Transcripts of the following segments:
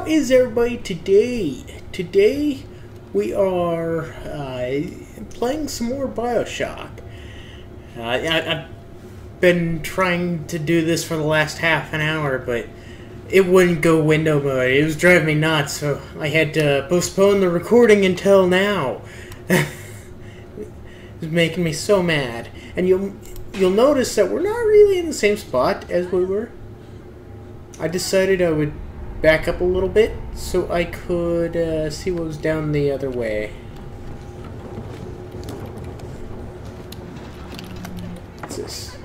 How is everybody today? Today we are playing some more Bioshock. I've been trying to do this for the last half an hour, but it wouldn't go window mode. It was driving me nuts, so I had to postpone the recording until now. It was making me so mad. And you'll notice that we're not really in the same spot as we were. I decided I would back up a little bit so I could see what was down the other way. What's this?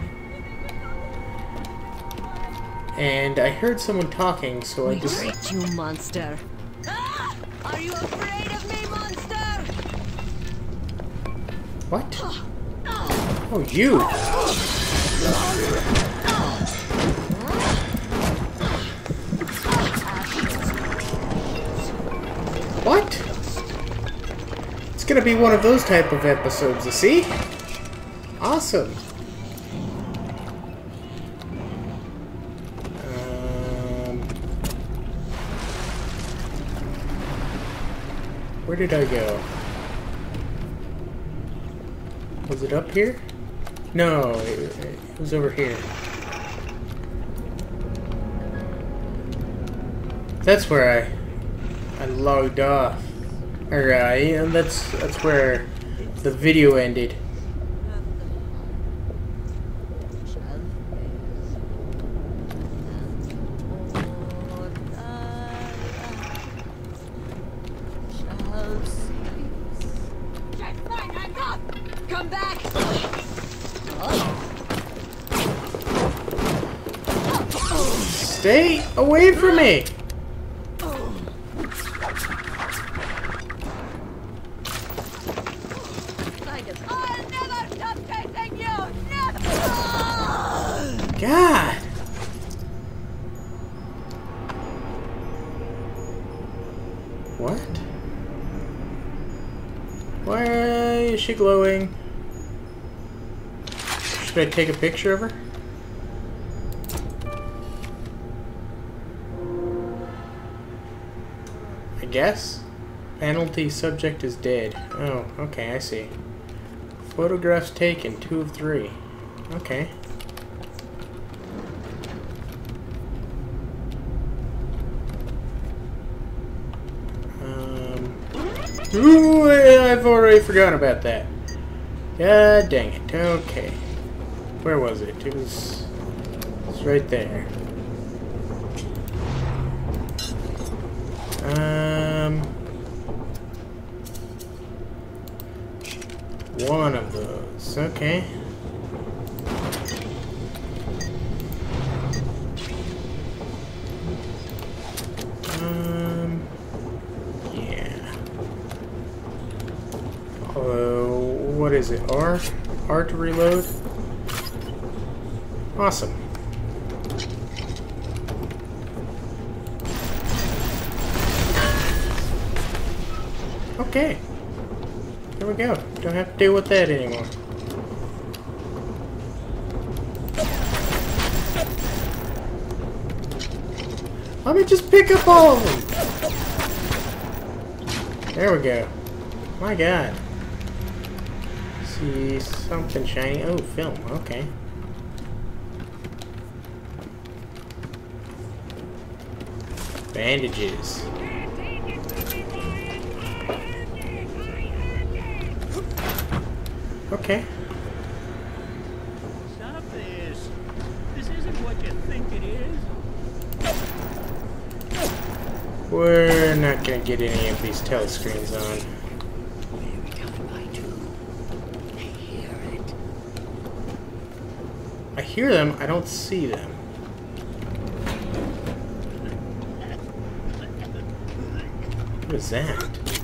And I heard someone talking, so I just... Wait, you monster! Ah! Are you afraid of me, monster? What? Oh, you! What? It's gonna be one of those type of episodes, you see? Awesome! Where did I go? Was it up here? No, it was over here. That's where I logged off. Or yeah, that's where the video ended. Come back! Stay away from me! I'll never stop chasing you! Never! God! What? Why is she glowing? Should I take a picture of her? I guess? Penalty subject is dead. Oh, okay, I see. Photographs taken, 2 of 3. Okay. Ooh, I've already forgotten about that. God dang it. Okay. Where was it? It was right there. One of those. Okay. Yeah. What is it? R? R to reload? Awesome. Okay. There we go. Don't have to deal with that anymore. Let me just pick up all of them. There we go. My God. See something shiny. Oh, film. Okay. Bandages. Okay. Stop this. This isn't what you think it is. We're not gonna get any of these telescreens on. Every time I do, I hear it. I hear them, I don't see them. What is that?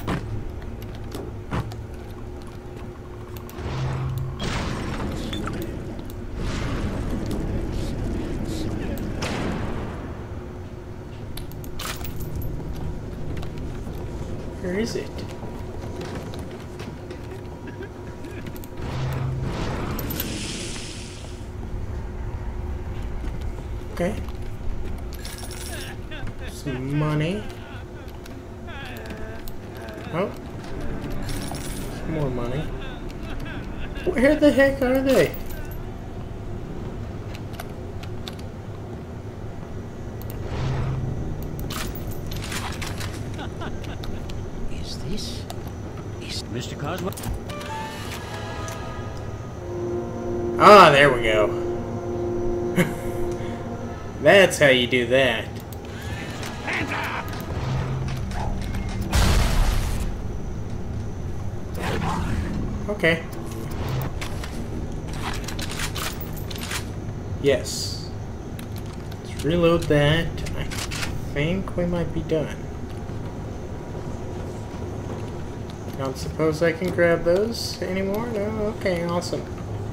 Where is it? Okay. Some money. Oh. Some more money. Where the heck are they? Is Mr. Coswell? Ah, there we go. That's how you do that. Okay. Yes. Let's reload that. I think we might be done. Don't suppose I can grab those anymore? No? Okay, awesome.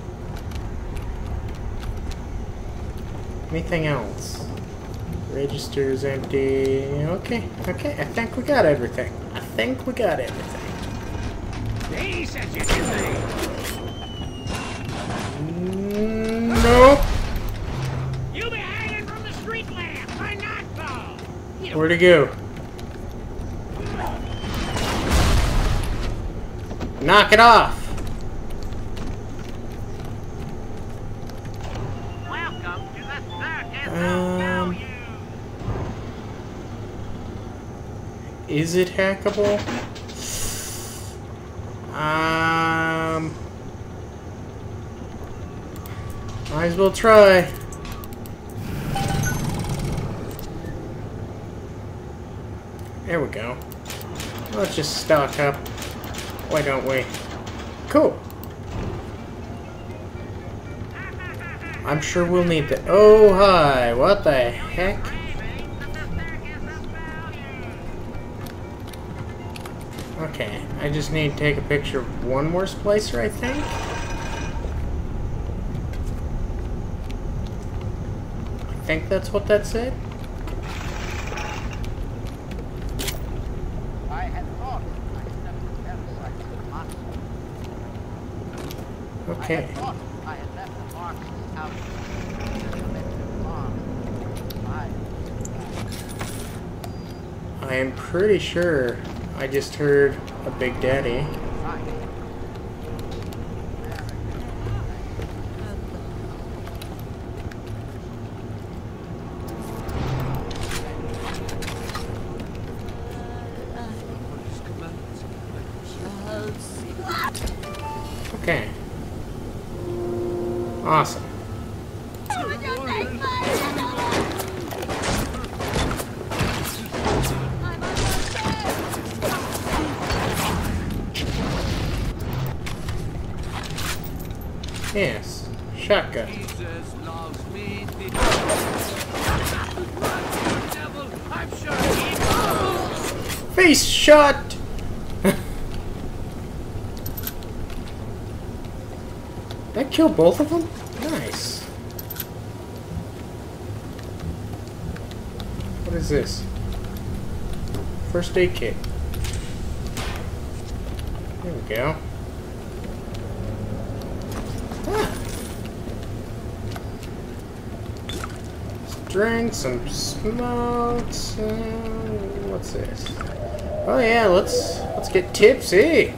Anything else? Register's empty. Okay, okay. I think we got everything. I think we got everything. He said you did. No. You'll be hanging from the street lamp by nightfall. Where'd he go? Knock it off. Welcome to the circus of value. Is it hackable? Might as well try. There we go. Let's just stock up. Why don't we? Cool. I'm sure we'll need that. Oh, hi. What the heck? Okay, I just need to take a picture of one more splicer, I think. I think that's what that said. I had thought I had left the parasites in Moscow. Okay. I had thought I had left the Marxists out of the mental farm. I am pretty sure I just heard a Big Daddy. Okay. Awesome. Yes. Shotgun. Jesus loves me. I'm sure he Face shot! That killed both of them? Nice. What is this? First aid kit. There we go. Ah. Drink some smokes. What's this? Oh yeah, let's get tipsy.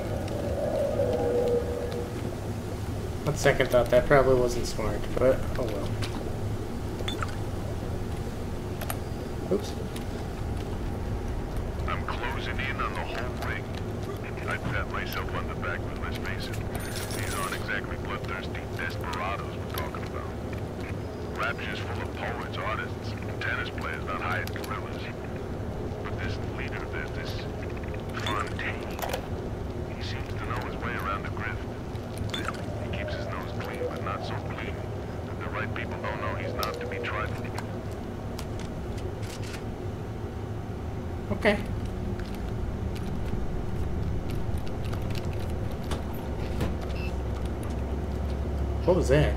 On second thought, that probably wasn't smart, but oh well. Oops. I'm closing in on the whole ring. I pat myself on the back, but let's face it, these aren't exactly bloodthirsty desperados we're talking about. Rapture's full of poets, artists, tennis players, not hired gorillas. But this leader, there's this Fontaine. He seems to know his way around the grift. He keeps his nose clean, but not so clean that the right people don't know he's not to be trifled. Okay. What was that?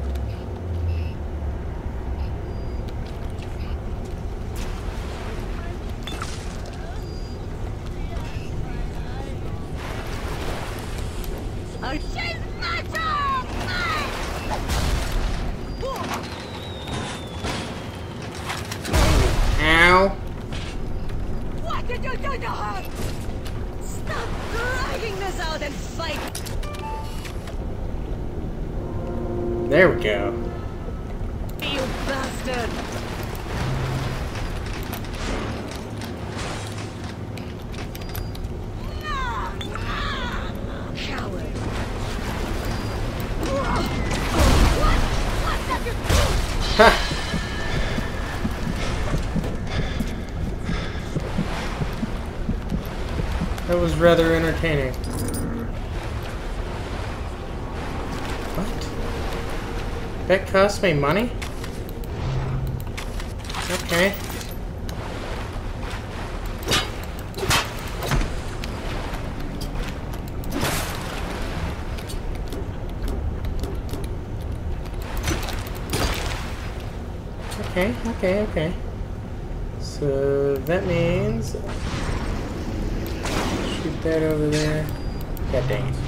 Ow. going to hurt! Stop dragging this out and fight! There we go. You bastard! Coward! What does it do? Ha! That was rather entertaining. What? That cost me money? Okay. Okay. So that means shoot that over there. God dang it.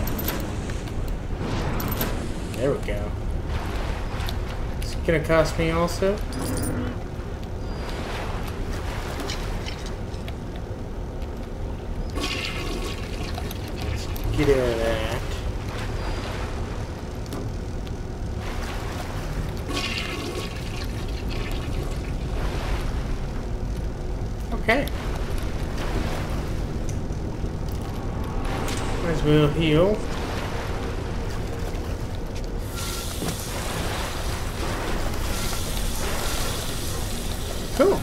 There we go. Is it gonna cost me also? Let's get rid of that. Okay. Might as well heal. Cool.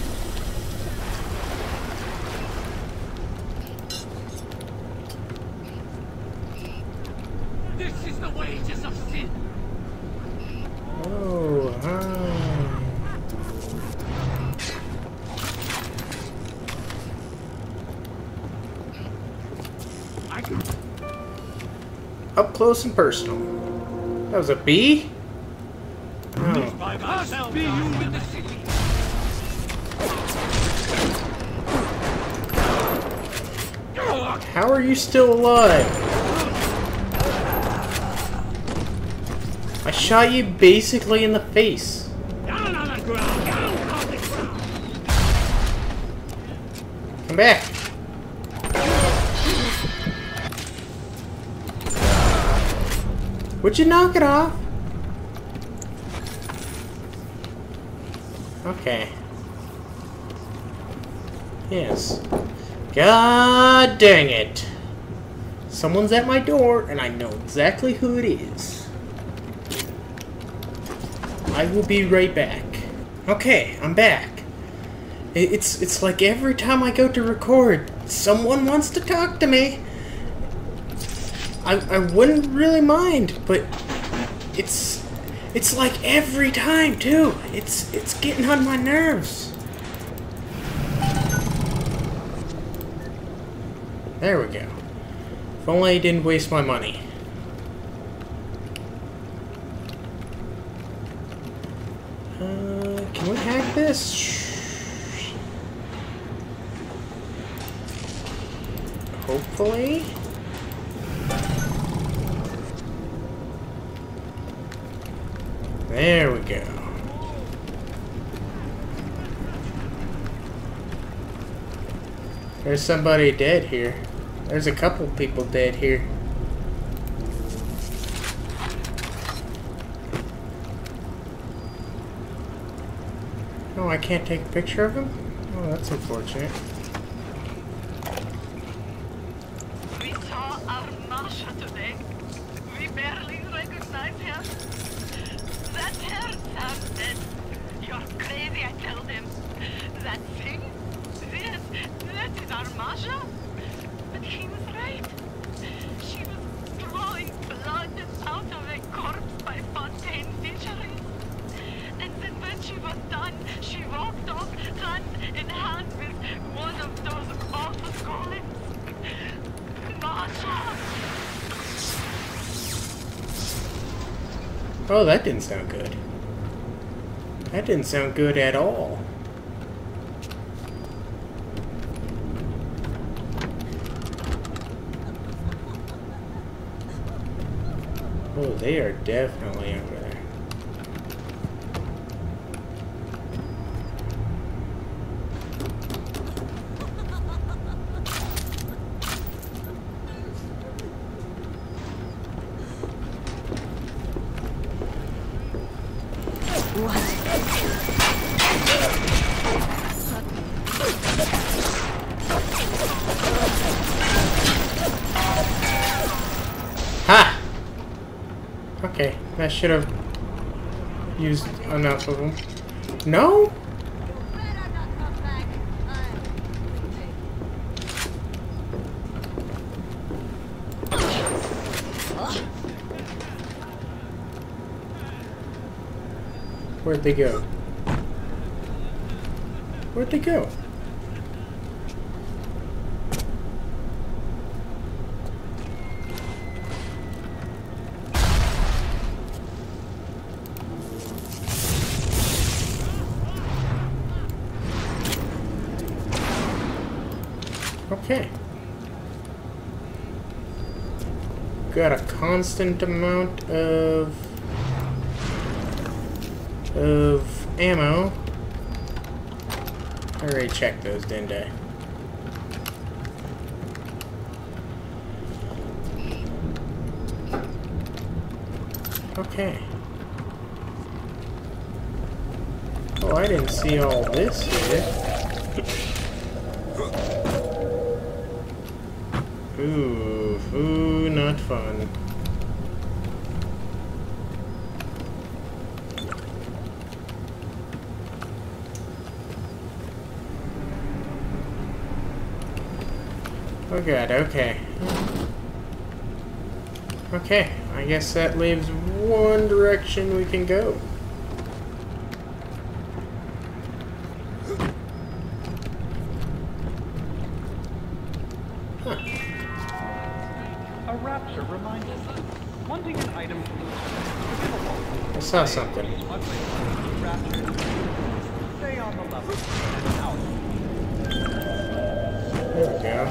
This is the wages of sin. Oh, hi. Up close and personal. That was a bee? Oh. By myself, be you in the city. How are you still alive? I shot you basically in the face. Down on the ground, down on the ground. Come back. Would you knock it off? Okay. Yes. God dang it. Someone's at my door, and I know exactly who it is. I will be right back. Okay, I'm back. It's like every time I go to record, someone wants to talk to me. I wouldn't really mind, but it's like every time too. It's getting on my nerves. There we go. If only I didn't waste my money. Can we hack this? Hopefully. There we go. There's somebody dead here. There's a couple people dead here. Oh, I can't take a picture of him? Oh, that's unfortunate. We saw our Masha today. We barely recognize her. That's her, Sam said. You're crazy, I told him. That thing? This is our Masha? But he was right. She was drawing blood out of a corpse by Fontaine Fisheries. And then when she was done, she walked off hand in hand with one of those awful golems. Masha! Oh, that didn't sound good. That didn't sound good at all. Oh, they are definitely over there. Ha! Okay, I should have used enough of them. No? Where'd they go? Where'd they go? Okay. Got a constant amount of ammo. I already checked those, didn't I? Okay. Oh, I didn't see all this here. Ooh, not fun. Oh god, okay. Okay, I guess that leaves one direction we can go. Huh. A rapture reminds us. Wanting an item I saw something. Stay on the level and out. There we go.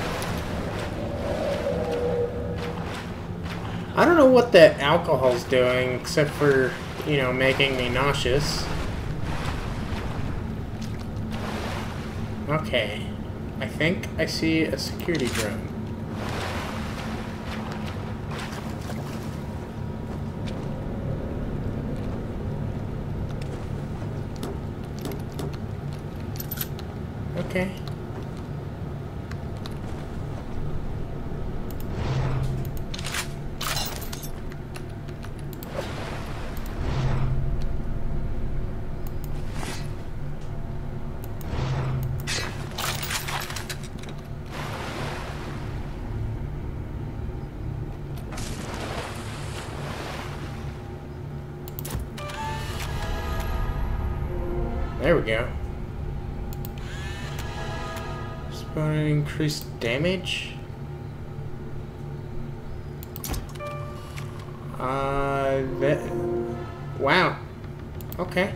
I don't know what that alcohol's doing, except for, you know, making me nauseous. Okay. I think I see a security drone. Okay. There we go. Increased damage. Wow. Okay.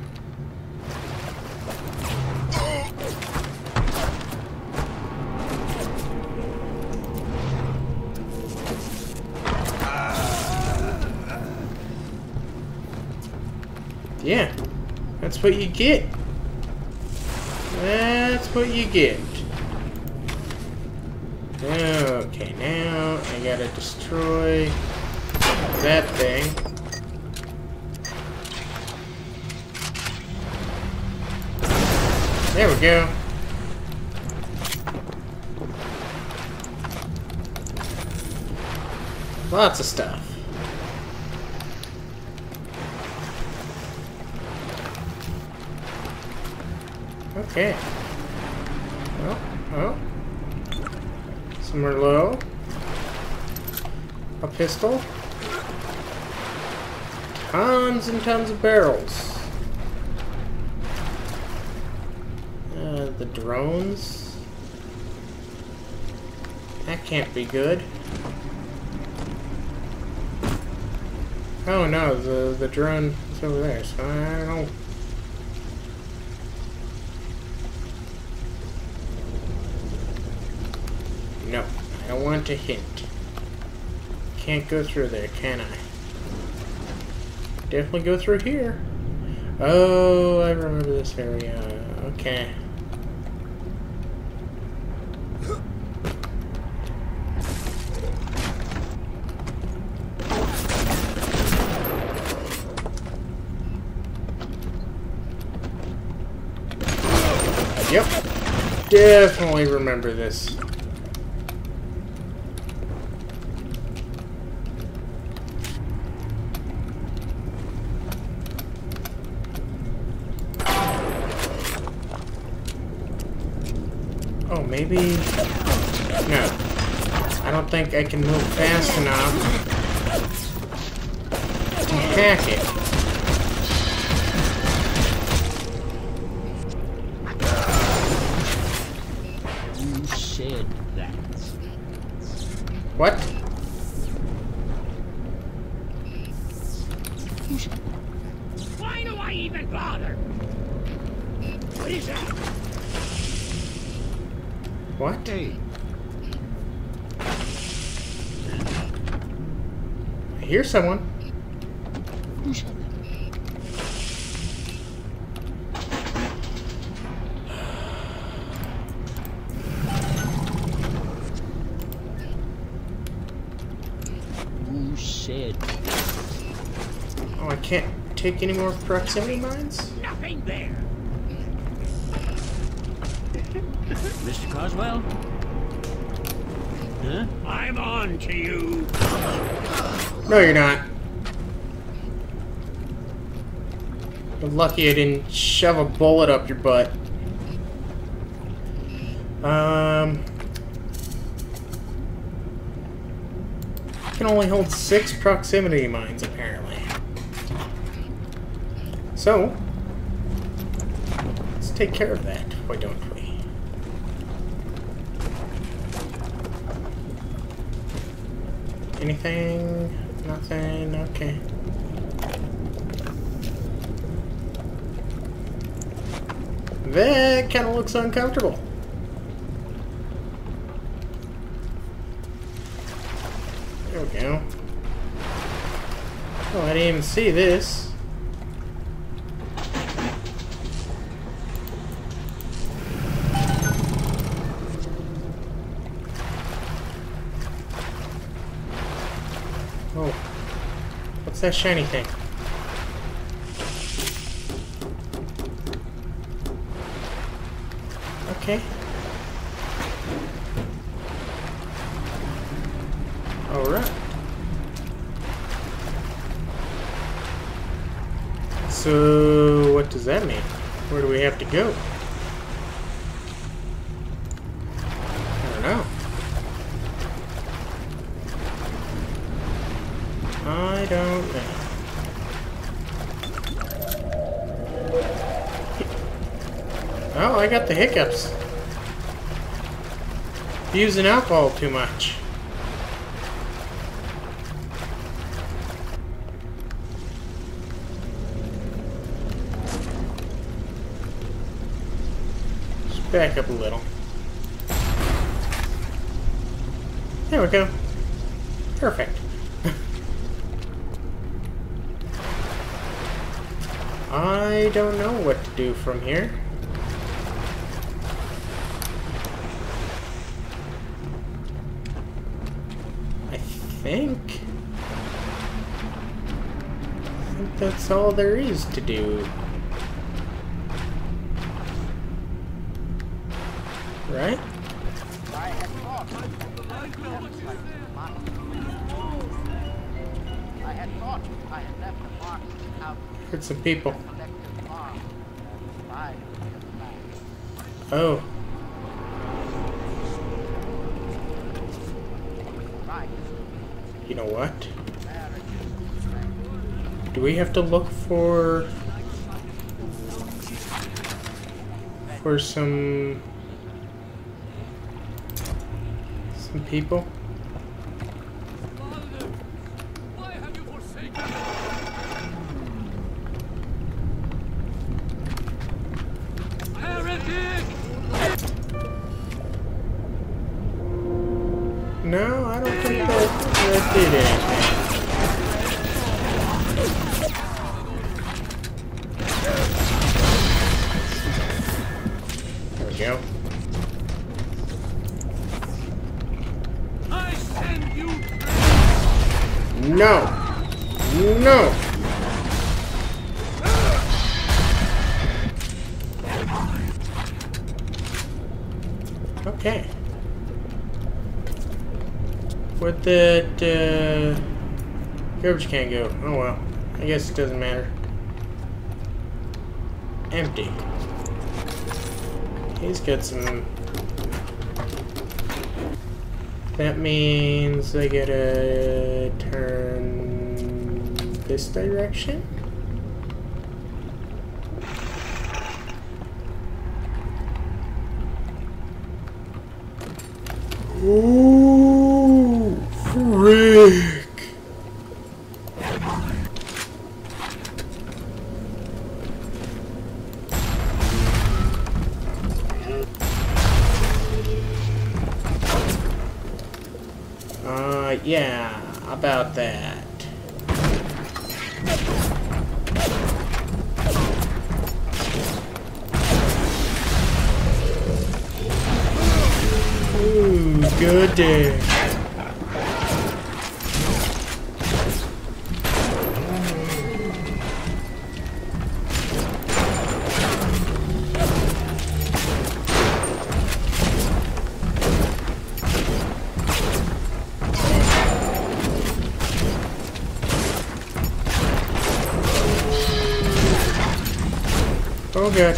Yeah. That's what you get. That's what you get. Okay, now I gotta destroy that thing. There we go. Lots of stuff. Okay. Oh. Somewhere low. A pistol. Tons and tons of barrels. The drones. That can't be good. Oh no, the drone is over there, so I don't... No, I don't want to hint. Can't go through there, can I? Definitely go through here. Oh, I remember this area. Okay. Yep. Definitely remember this. Oh, maybe... No. I don't think I can move fast enough to hack it. You said that. What? Why do I even bother? What is that? What? Hey. I hear someone. Who said that? Who said that? Oh, I can't take any more proximity mines? Nothing there. Mr. Coswell? Huh? I'm on to you. No, you're not. You're lucky I didn't shove a bullet up your butt. I can only hold 6 proximity mines, apparently. So, let's take care of that, why don't we? Anything? Nothing? Okay. That kind of looks uncomfortable. There we go. Oh, I didn't even see this. Oh. What's that shiny thing? Okay. Alright. So, what does that mean? Where do we have to go? I don't know. I don't know. Oh, I got the hiccups. Using alcohol too much. Just back up a little. There we go. Perfect. I don't know what to do from here. I think that's all there is to do. Right? I had thought I had left the box out. Heard some people. Collective farm. By the back. Oh. Right. You know what? There it is. Do we have to look for some people? No, I don't think that did anything. There we go. I send you. No! No! Okay. Where'd that garbage can go? Oh well. I guess it doesn't matter. Empty. He's got some... That means I gotta turn this direction? Ooh, frick! Yeah, about that. Ooh, good day. Oh god.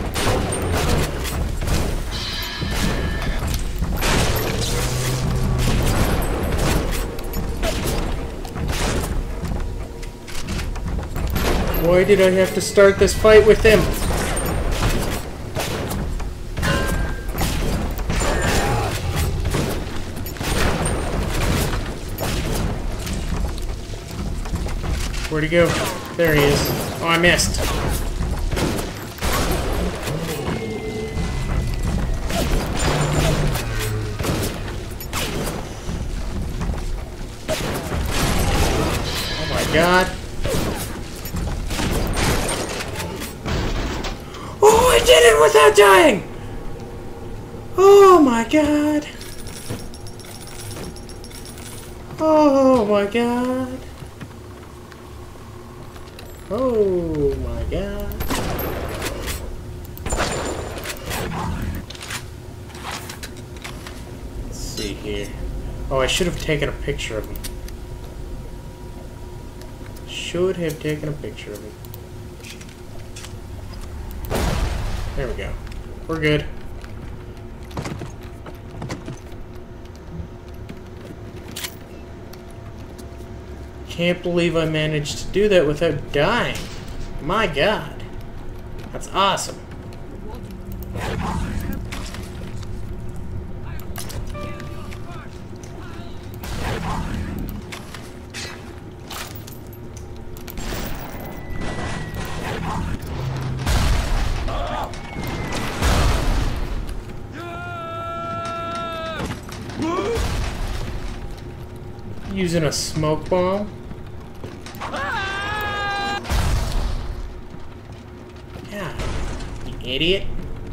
Why did I have to start this fight with him? Where'd he go? There he is. Oh, I missed. God. Oh, I did it without dying! Oh my god. Oh my god. Oh my god. Let's see here. Oh, I should have taken a picture of him. Should have taken a picture of him. There we go. We're good. Can't believe I managed to do that without dying. My god. That's awesome. Using a smoke bomb? Yeah, you idiot.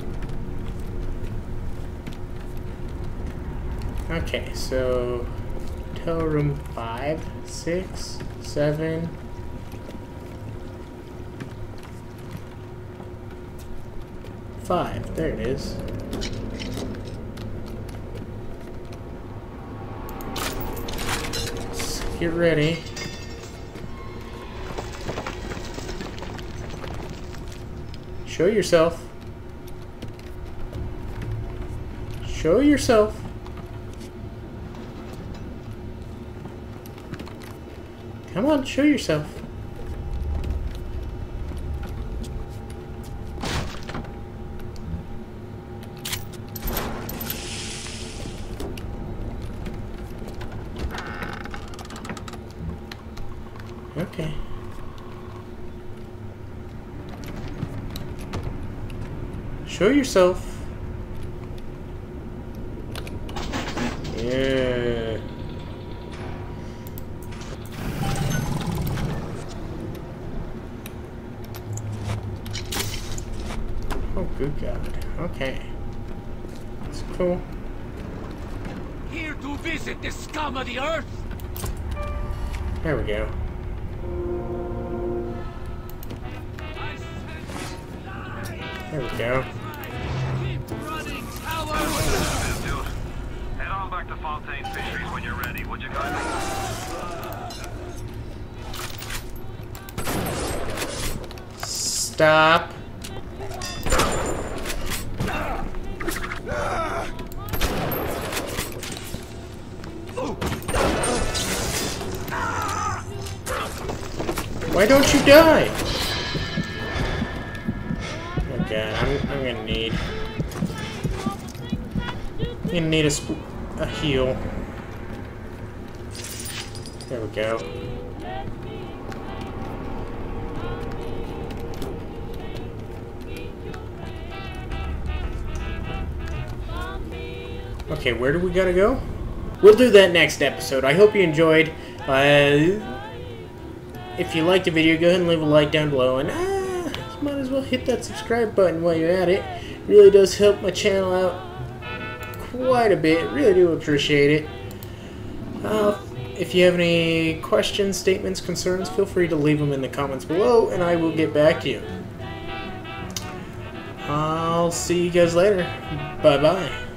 Okay, so hotel room 5, 6, 7. Five, there it is. Get ready. Show yourself. Show yourself. Come on, show yourself. Okay. Show yourself. Yeah. Oh, good God. Okay. That's cool. Here to visit the scum of the earth. There we go. There we go. Keep running, coward! back to Fontaine Fisheries when you're ready, would you guys? Stop. Why don't you die? Okay, I'm gonna need. I'm gonna need a heal. There we go. Okay, where do we gotta go? We'll do that next episode. I hope you enjoyed. If you liked the video, go ahead and leave a like down below. And you might as well hit that subscribe button while you're at it. It really does help my channel out quite a bit. Really do appreciate it. If you have any questions, statements, concerns, feel free to leave them in the comments below, and I will get back to you. I'll see you guys later. Bye-bye.